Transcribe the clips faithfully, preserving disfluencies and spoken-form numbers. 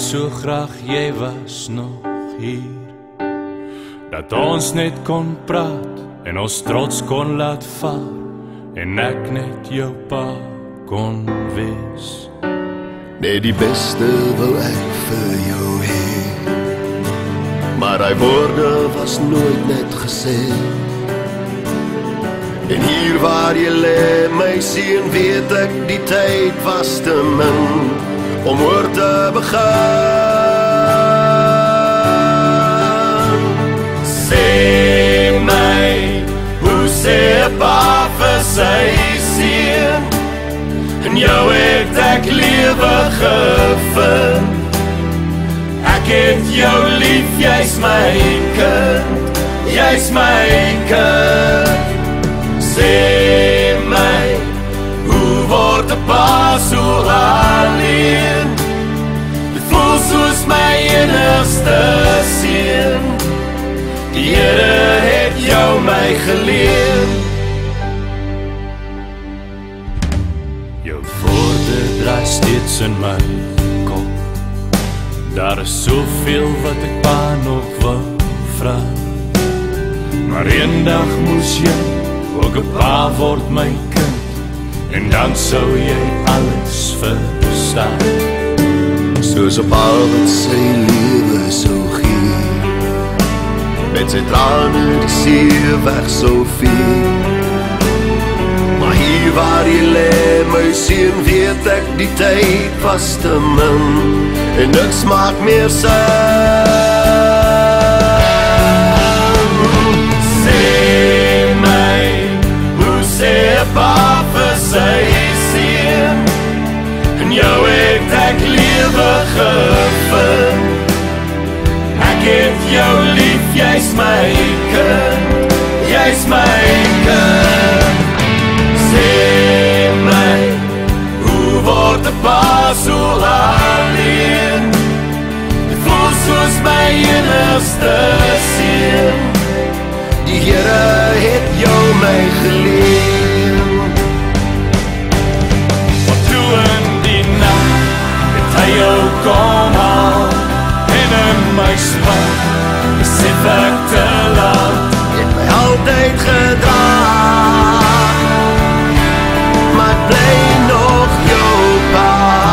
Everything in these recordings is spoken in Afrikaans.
so graag jy was nog hier, dat ons net kon praat en ons trots kon laat vaar, en ek net jou pa kon wees. Nee, die beste wil ek vir jou hê, maar hy woorde was nooit net gesê. En hier waar jy lê, my seun, weet ek die tyd was te min om oor te begin. Sê my, hoe sê 'n pa vir sy seun, en jou het ek lewe gevind. Ek het jou lief, jy's my kind, jy's my kind. Sê my, hoe word 'n pa so alleen? Dit voel soos my enigste seun, die Here het jou my geleen. Jou woorde draai steeds in my kop, daar is soveel wat ek pa nog wil vra, maar eendag moes jy ook 'n pa word, my kind, en dan sou jy alles verstaan. Soos 'n pa wat sy lewe sou gee, met sy trane die see weg sou vee. Maar hier waar jy lê, my seun, weet ek die tyd was te min, en niks maak meer sin. Pa vir sy seun, en jou het ek lewe gevind. Ek het jou lief, jy's my kind, jy's my kind. Sê my, hoe word 'n pa so alleen? Dit voel soos my enigste seun, die Here het jou my geleen. Jou kom al, en in my span, besef ek te laat, het my altyd gedra, maar ek bly nog jou pa.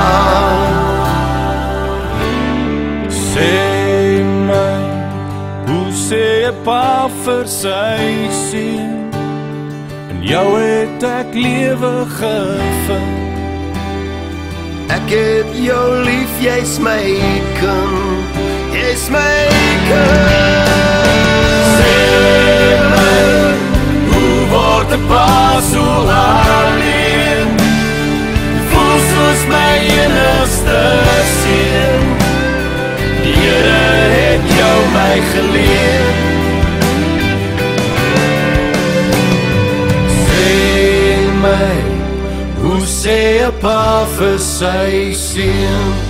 Sê my, hoe sê 'n pa vir sy seun, en jou het ek lewe gevind. Ek het jou lief, jy's my kind, jy's my kind. Sê my, hoe word 'n pa so alleen? Dit voel soos my enigste seun, die Here het jou my geleen. Sê my, hoe sê 'n pa vir sy seun,